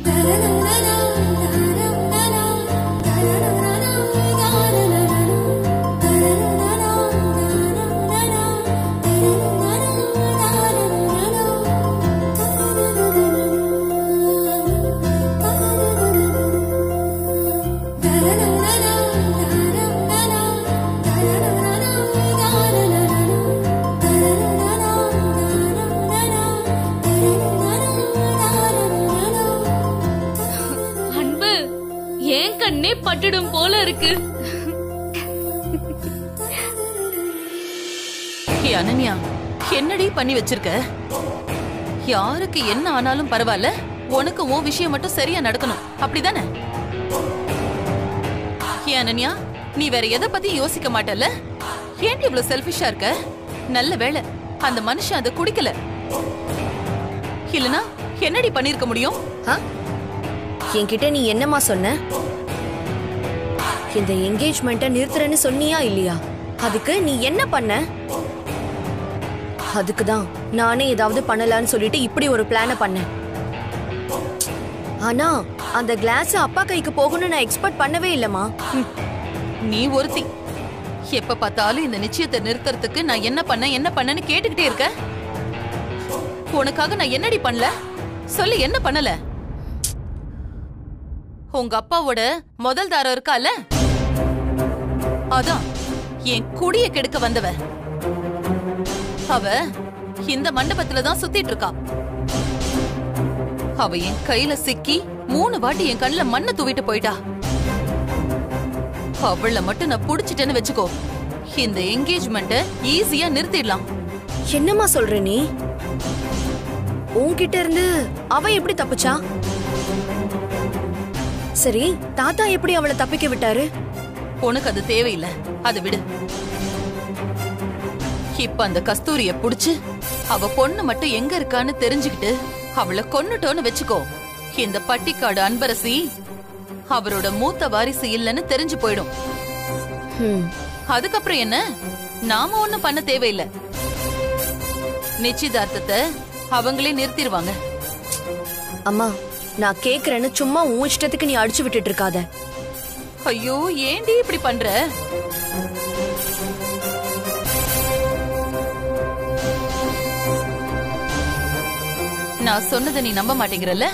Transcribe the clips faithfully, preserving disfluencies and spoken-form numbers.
பட்டுடும் போல இருக்கு. அனன்யா, என்னடி பண்ணி வச்சிருக்க? யாருக்கு என்ன ஆனாலும் பரவாயில்ல, உனக்கு உன் விஷயம் மட்டும் சரியா நடக்கணும், அப்படிதானே? அனன்யா, நீ வேற எதை பத்தி யோசிக்க மாட்டல? ஏன் இவ்வளவு செல்ஃபிஷா இருக்க? நல்ல வேளை அந்த மனுஷன் அதை குடிக்கல, இல்லனா என்னடி பண்ணிருக்க முடியும்? என்கிட்ட நீ என்னமா சொன்ன? இந்த என்கேஜ்மெண்ட்டை நிறுத்துறேன்னு சொன்னியா இல்லையா? அதுக்கு நீ என்ன பண்ண? அதுக்குதான் நானே ஏதாவது பண்ணலான்னு சொல்லிட்டு இப்படி ஒரு பிளான பண்ணேன். ஆனா அந்த கிளாஸ் அப்பா கைக்கு போகணும்னு நான் எக்ஸ்பெக்ட் பண்ணவே இல்லம்மா. நீ ஒருத்தி எப்ப பார்த்தாலும் இந்த நிச்சயத்தை நிறுத்துறதுக்கு நான் என்ன பண்ண என்ன பண்ணன்னு கேட்டுக்கிட்டே இருக்க. உனக்காக நான் என்னடி பண்ணல சொல்லு, என்ன பண்ணல? உங்க அப்பாவோட முதல் தாரம் இருக்கால, அதான் என் குடிய கெடுக்க வந்தவ. அவ இந்த மண்டபத்துலதான் சுத்திட்டு இருக்கா. அவ என் கையில சிக்கி மூணு வாட்டி என் கண்ணுல மண்ணை தூவிட்டு போயிட்டா. அவளை மட்டும் நான் புடிச்சிட்டேன்னு வச்சுக்கோ, இந்த என்கேஜ்மெண்ட்டை ஈஸியா நிறுத்திடலாம். என்னம்மா சொல்ற நீ? உன்கிட்ட இருந்து அவ எப்படி தப்பிச்சா? சரி, தாத்தா எப்படி அவளை தப்பிக்க விட்டாரு? உனக்கு அது தேவையில்லை, அது விடு. இப்ப அந்த கஸ்தூரிய புடிச்சு அவ பொண்ணு மட்டும் எங்க இருக்கான்னு தெரிஞ்சுக்கிட்டு அவளை கொன்னுட்டோன்னு வச்சுக்கோ, இந்த பட்டிக்காடு அன்பரசி அவரோட மூத்த வாரிசு இல்லன்னு தெரிஞ்சு போயிடும். அதுக்கப்புறம் என்ன, நாம ஒண்ணும் பண்ண தேவையில்லை. நிச்சயதார்த்தத்தை அவங்களே நிறுத்திடுவாங்க. அம்மா, நான் கேக்குறேன்னு சும்மா உன் இஷ்டத்துக்கு நீ அடிச்சு விட்டுட்டு இருக்காத. ஐயோ, ஏண்டி இப்படி பண்ற? நான் சொன்னதை நீ நம்ப மாட்டேங்கிறல்ல?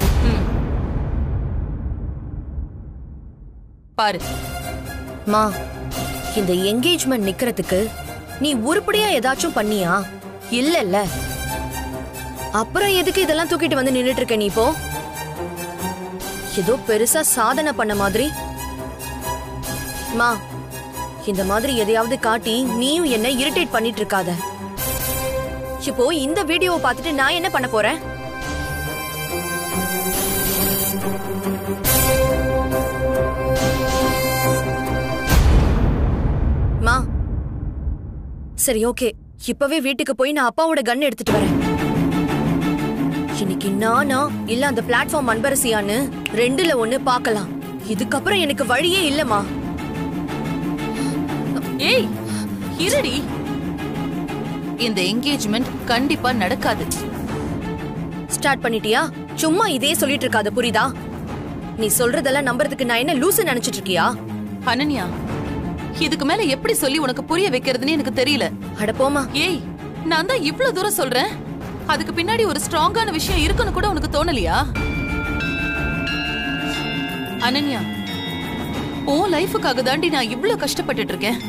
பாரு மா, இந்த என்கேஜ்மெண்ட் நிக்கிறதுக்கு நீ உருப்படியா ஏதாச்சும் பண்ணியா? இல்லல்ல, அப்புறம் எதுக்கு இதெல்லாம் தூக்கிட்டு வந்து நின்னுட்டு இருக்க நீ? இப்போ ஏதோ பெருசா சாதனை பண்ண மாதிரி. மா, இந்த மாதிரி எதையாவது காட்டி நீயும் என்ன இரிட்டேட் பண்ணிட்டு இருக்காத. இப்போ இந்த வீடியோவை பார்த்துட்டு நான் என்ன பண்ண போறேன்? மா, சரி, ஓகே, இப்பவே வீட்டுக்கு போய் நான் அப்பாவோட கன் எடுத்துட்டு வரேன். இன்னைக்கு நானா இல்ல அந்த பிளாட்ஃபார்ம் அன்பரசியான்னு ரெண்டுல ஒண்ணு பார்க்கலாம். இதுக்கப்புறம் எனக்கு வழியே இல்லம்மா. ஏய், இருடி. இந்த என்கேஜ்மெண்ட் கண்டிப்பா நடக்காது. ஸ்டார்ட் பண்ணிட்டியா? சும்மா இதே சொல்லிட்டு இருக்காத, புரியுதா? நீ சொல்றதெல்லாம் நம்புறதுக்கு நான் என்ன லூசு நினைச்சிட்டு இருக்கியா? அனன்யா, இதுக்கு மேல எப்படி சொல்லி உனக்கு புரிய வைக்கிறதுன்னு எனக்கு தெரியல. அட போமா. ஏய், நான் தான் இவ்ளோ தூரம் சொல்றேன், அதுக்கு பின்னாடி ஒரு ஸ்ட்ராங்கான விஷயம் இருக்குன்னு கூட உனக்கு தோணலையா? அனன்யா, உன் லைஃபுக்காக தாண்டி நான் இவ்ளோ கஷ்டப்பட்டுட்டு இருக்கேன்.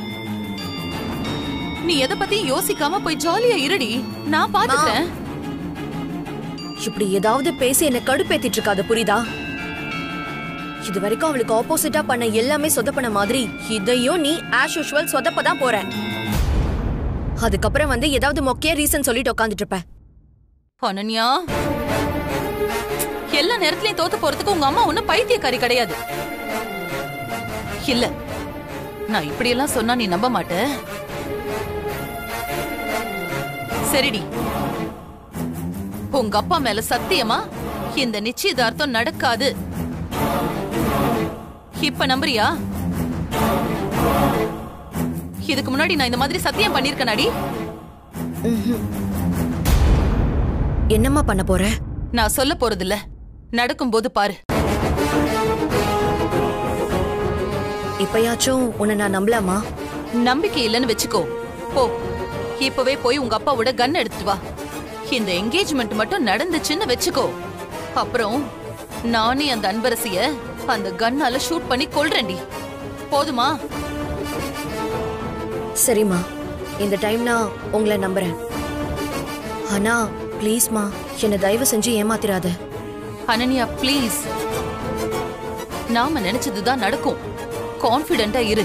நீ எதை பத்தி யோசிக்காம போய் ஜாலியா இருடி, நான் பாத்துக்கிறேன். இப்படி ஏதாவது பேசி என்ன கடுப்பேத்திட்டு இருக்காத, புரியுதா? இது வரைக்கும் அவளுக்கு ஆப்போசிட்டா பண்ண எல்லாமே சொதப்பன மாதிரி இதையும் நீ ஆஸ் யூசுவல் சொதப்பதான் போற. அதுக்கப்புறம் வந்து ஏதாவது மொக்கைய ரீசன் சொல்லிட்டு உட்காந்துட்டு இருப்ப. அனன்யா, எல்லா நேரத்திலயும் தோத்து போறதுக்கு உங்க அம்மா ஒன்னும் பைத்தியக்காரி கிடையாது. இல்ல, நான் இப்படி எல்லாம் சொன்னா நீ நம்ப மாட்ட. சரிடி, உங்க அப்பா மேல சத்தியமா இந்த நிச்சயதார்த்தம் நடக்காது. இப்ப நம்புறியா? இதுக்கு முன்னாடி நான் இந்த மாதிரி சத்தியம் பண்ணிருக்கேனாடி? என்னம்மா பண்ண போற? நான் சொல்ல போறது இல்ல. நடக்கும்போது பாரு. இப்பயாச்சும் உன்னை நான் நம்பலாமா? நம்பிக்கை இல்லைன்னு வச்சுக்கோ. போ, இப்பவே போய் உங்க அப்பாவோட கன் எடுத்துட்டு வா. இந்த என்கேஜ்மெண்ட் மட்டும் நடந்துச்சுன்னு வச்சுக்கோ, அப்புறம் நானே அந்த அன்பரசிய அந்த கன்னால ஷூட் பண்ணி கொல்றேன்டி. போதுமா? சரிம்மா, இந்த டைம் நான் உங்களை நம்புறேன். ஆனா ப்ளீஸ்மா, என்னை தயவு செஞ்சு ஏமாத்திராத. அனன்யா ப்ளீஸ், நாம நினைச்சதுதான் நடக்கும். கான்ஃபிடென்ட்டா இரு.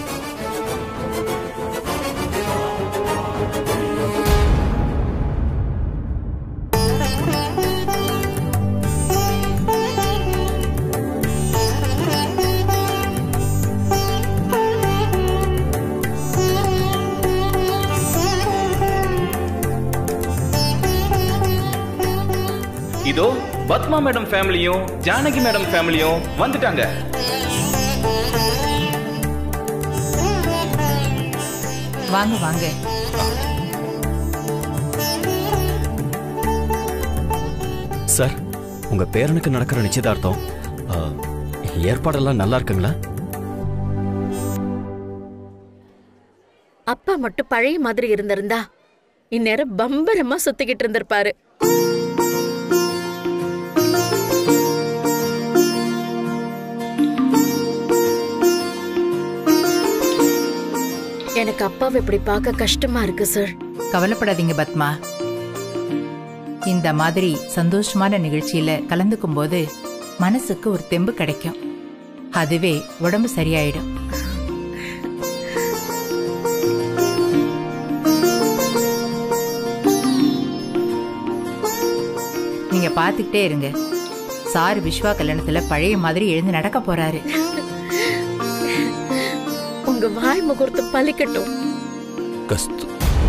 இதோ பத்மா மேடம் ஃபேமிலியும் ஜானகி மேடம் ஃபேமிலியும் வந்துட்டாங்க. வாங்க வாங்க. சார், உங்க பேரனுக்கு நடக்கிற நிச்சயதார்த்தம் ஏற்பாடெல்லாம் நல்லா இருக்குங்களா? அப்பா மட்டும் பழைய மாதிரி இருந்திருந்தா இந்நேரம் பம்பரமா சுத்திக்கிட்டு இருந்திருப்பாரு. எனக்கு அப்பாவை இப்படி பார்க்க கஷ்டமா இருக்கு சார். கவலைப்படாதீங்க பத்மா. இந்த மாதிரி சந்தோஷமான நிகழ்ச்சியில கலந்துக்கும் போது மனசுக்கு ஒரு தெம்பு கிடைக்கும். அதுவே உடம்பு சரியாயிடும். நீங்க பாத்துக்கிட்டே இருங்க. சார் விஸ்வா கல்யாணத்துல பழைய மாதிரி எழுந்து நடக்க போறாரு. உங்க வாய் முகூர்த்தம் பலிக்கட்டும். கஸ்து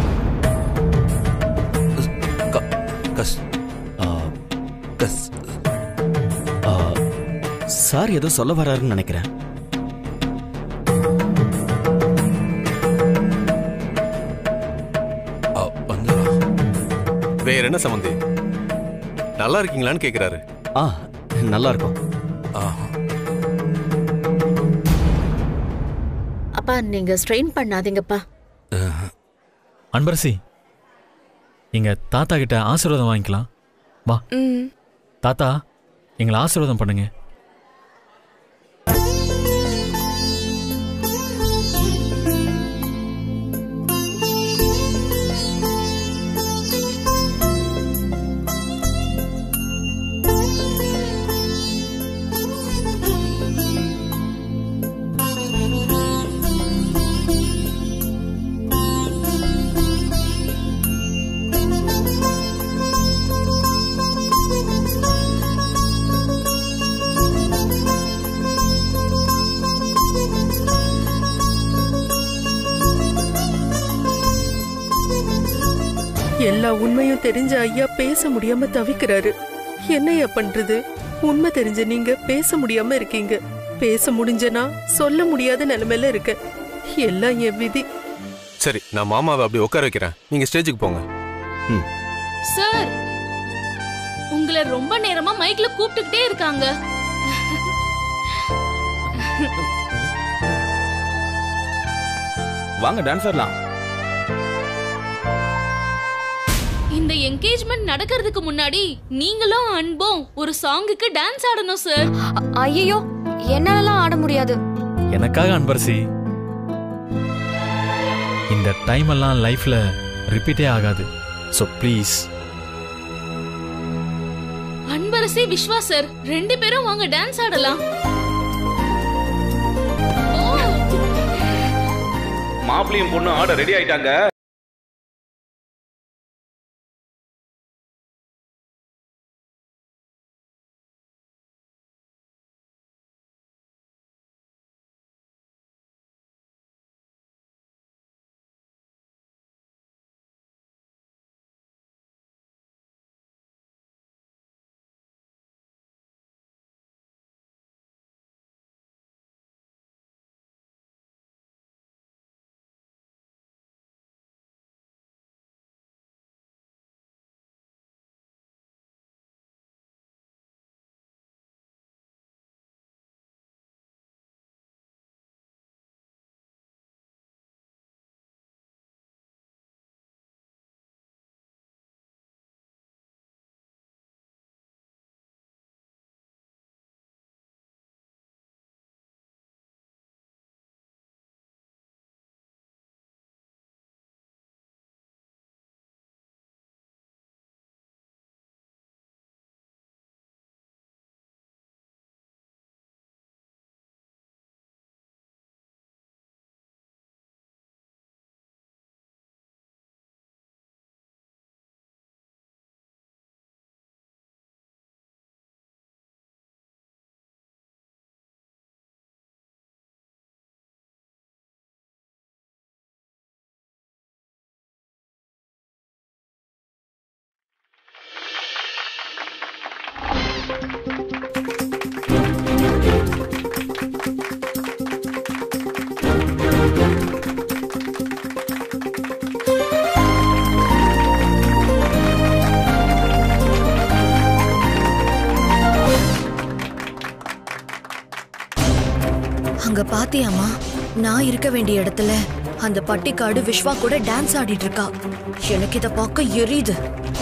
கஸ் கஸ் சார் ஏதோ சொல்ல வராருன்னு நினைக்கிறேன். வேற என்ன சம்பந்தி, நல்லா இருக்கீங்களான்னு கேக்குறாரு. ஆ, நல்லா இருக்கும். அப்பா நீங்க ஸ்ட்ரெயின் பண்ணாதீங்கப்பா. அன்பரசி, எங்க தாத்தா கிட்ட ஆசீர்வாதம் வாங்கிக்கலாம் வா. தாத்தா, எங்களை ஆசீர்வாதம் பண்ணுங்க. எல்லா உண்மையும் தெரிஞ்ச ஐயா பேச முடியாம தவிக்கிறாரு. என்னையா பண்றது? உண்மை தெரிஞ்ச நீங்க பேச முடியாம இருக்கீங்க. பேச முடிஞ்சனா சொல்ல முடியாத நிலைமையில இருக்க. எல்லாம் என் விதி. சரி, நான் மாமாவை அப்படி உட்கார வைக்கிறேன். நீங்க ஸ்டேஜுக்கு போங்க. சார், உங்களை ரொம்ப நேரமா மைக்ல கூப்பிட்டுக்கிட்டே இருக்காங்க. வாங்க டான்ஸ் ஆடலாம். இந்த என்கேஜ்மெண்ட் நடக்கிறதுக்கு முன்னாடி நீங்களும் அன்பும் ஒரு சாங்குக்கு டான்ஸ் ஆடணும் சார். ஐயோ, என்னாலலாம் ஆட முடியாது. எனக்காக அன்பரசி, இந்த டைம் எல்லாம் லைஃப்ல ரிப்பீட்டே ஆகாது. So please. Anbarasi, Viswa sir ரெண்டு பேரும் வாங்க டான்ஸ் ஆடலாம். மாப்பிளையும் பொண்ணு ஆட ரெடி ஆயிட்டாங்க. அங்க பாத்தியாமா, நான் இருக்க வேண்டிய இடத்துல அந்த பட்டிக்காடு விஸ்வா கூட டான்ஸ் ஆடிட்டு இருக்கா. எனக்கு இத பார்க்க எரியுது.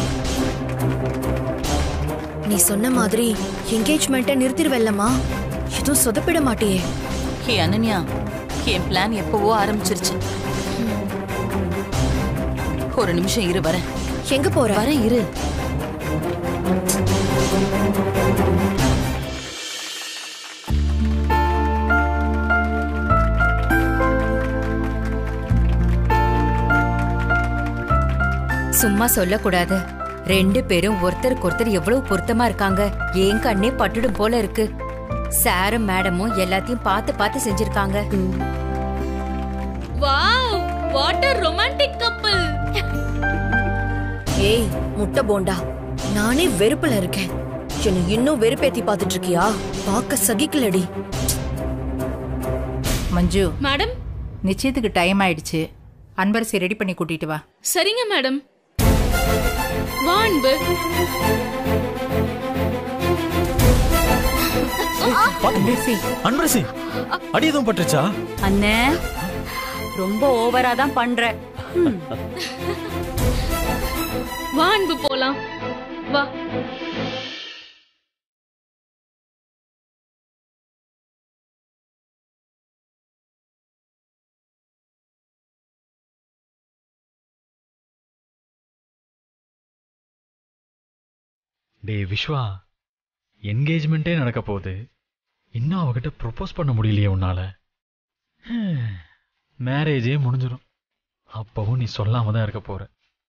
நீ சொன்ன மாதிரி என்கேஜ்மெண்ட்டை நிறுத்திடுவல்லம்மா, எதுவும் சொதப்பிட மாட்டியே. ஹே அனன்யா, என் பிளான் எப்பவோ ஆரம்பிச்சிருச்சு. ஒரு நிமிஷம் இரு, வரேன். எங்க போற? வரேன், இரு. சும்மா சொல்லக்கூடாது. ரெண்டு பேரும் ஒருத்தருக்கு ஒருத்தர் எவ்வளவு பொருத்தமா இருக்காங்க. ஏன் கண்ணே பட்டுடும் போல இருக்கு. சாரும் மேடமும் எல்லாத்தையும் பார்த்து பார்த்து செஞ்சிருக்காங்க. Wow, what a romantic couple. ஏய் முட்டை போண்டா, நானே வெறுப்புல இருக்கேன். என்ன இன்னும் வெறுப்பேத்தி பார்த்துட்டு இருக்கியா? பார்க்க சகிக்கலடி. மஞ்சு மேடம், நிச்சயத்துக்கு டைம் ஆயிடுச்சு. அன்பரசி ரெடி பண்ணி கூட்டிட்டு வா. சரிங்க மேடம். வா அன்பு. அன்பரசி, அன்பரசி, அடி எதுவும் பட்டுச்சா? அண்ணே, ரொம்ப ஓவரா தான் பண்ற. வா அன்பு, போலாம். வா. டே விஸ்வா, என்கேஜ்மெண்ட்டே நடக்க போகுது. இன்னும் அவகிட்ட ப்ரொபோஸ் பண்ண முடியலையே உன்னால. மேரேஜே முடிஞ்சிடும். அப்பவும் நீ சொல்லாம தான் இருக்க போற.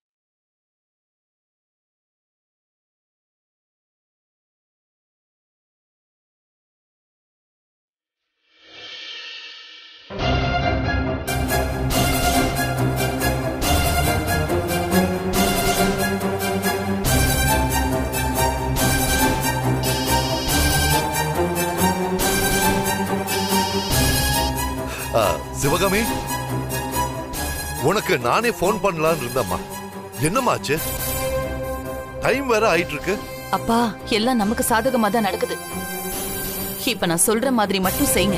சிவகாமி, உனக்கு நானே போன் பண்ணலான்னு இருந்தம்மா. என்னமாச்சு? டைம் வேற ஆயிட்டு இருக்கு. அப்பா, எல்லாம் நமக்கு சாதகமா தான் நடக்குது. இப்ப நான் சொல்ற மாதிரி மட்டும் செய்யுங்க.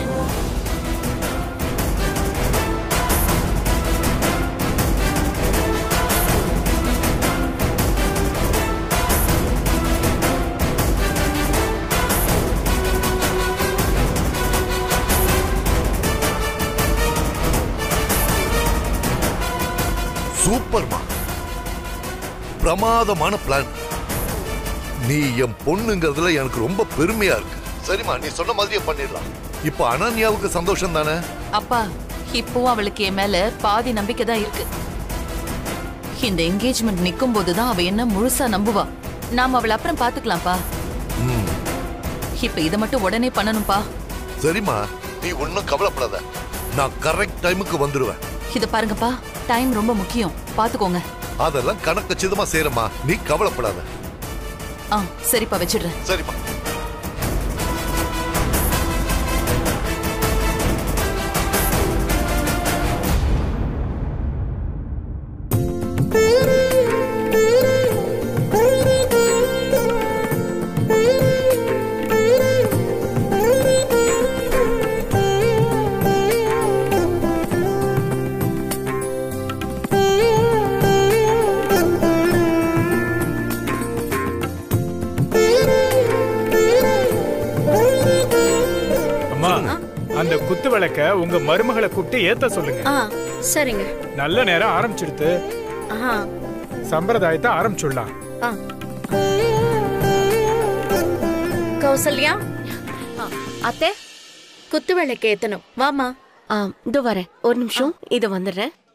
சூப்பர்மா, பிரமாதமான பிளான். நீ என் பொண்ணுங்கிறதுல எனக்கு ரொம்ப பெருமையா இருக்கு. சரிம்மா, நீ சொன்ன மாதிரியே பண்ணிடலாம். இப்ப அனன்யாவுக்கு சந்தோஷம் தானே? அப்பா, இப்பவும் அவளுக்கு என் மேல பாதி நம்பிக்கை தான் இருக்கு. இந்த என்கேஜ்மெண்ட் நிக்கும் போதுதான் அவ என்ன முழுசா நம்புவா. நாம அவளை அப்புறம் பாத்துக்கலாம்ப்பா. இப்ப இதை மட்டும் உடனே பண்ணணும்பா. சரிம்மா, நீ ஒன்னும் கவலைப்படாத. நான் கரெக்ட் டைமுக்கு வந்துடுவேன். இத பாருங்கப்பா, டைம் ரொம்ப முக்கியம், பாத்துக்கோங்க. அதெல்லாம் கணக்கு சிதமா சேரமா, நீ கவலைப்படாத. ஆ, சரிப்பா, வச்சிடுறேன். சரிப்பா. அந்த குத்து விளக்க உங்க மருமகளை கூப்பிட்டு ஏத்த சொல்லுங்க. சரிங்க. நல்ல நேரம் ஆரம்பிச்சிடுத்து. சம்பிரதாயத்தை ஆரம்பிச்சுடலாம். கௌசல்யா, அத்தை குத்து விளக்கு ஏத்தணும். வாமா. இதோ வரேன், ஒரு நிமிஷம், இது வந்துடுறேன்.